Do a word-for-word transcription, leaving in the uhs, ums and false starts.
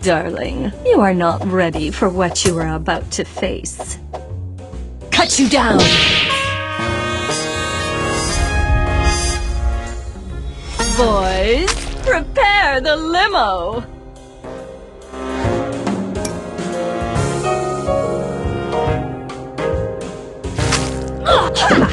darling. You are not ready for what you are about to face. Cut you down! Boys, prepare the limo! Ah!